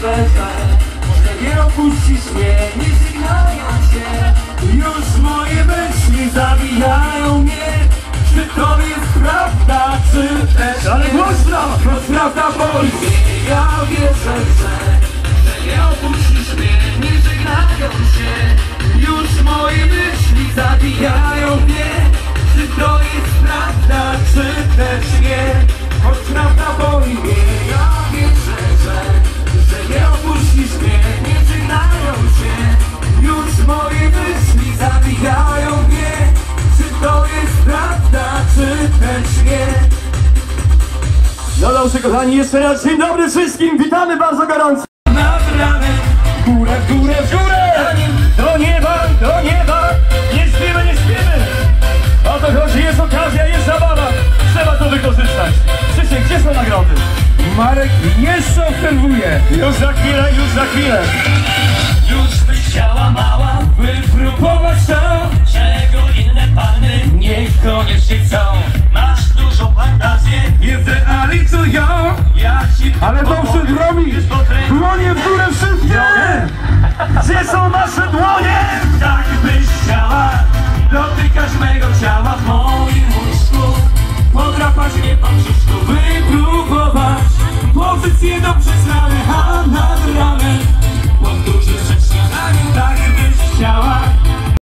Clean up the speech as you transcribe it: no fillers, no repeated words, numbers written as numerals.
wierzę, że nie opuścisz mnie, nie żegnają cię. Już moje myśli zabijają mnie. Czy to jest prawda, czy też ale głośno! Choć prawda boli mnie. Ja wierzę, że nie opuścisz mnie, nie żegnają cię. Już moje myśli zabijają mnie. Czy to jest prawda, czy też nie? Choć prawda boli mnie. Ja wierzę, że nie opuścisz mnie, nie żegnają cię. Już moje myśli zabijają mnie. Czy to jest prawda, czy też nie? No dobrze kochani, jeszcze raz dzień dobry wszystkim, witamy bardzo gorąco. Nad ranem, Górę, w górę, w górę! Do nieba, nie śpimy, nie śpimy! O to chodzi, jest okazja, jest zabawa, trzeba to wykorzystać. Krzysiek, gdzie są nagrody? Marek jeszcze obserwuje. Już za chwilę, już za chwilę. Już byś chciała mała wypróbować to, czego inne panny niekoniecznie chcą.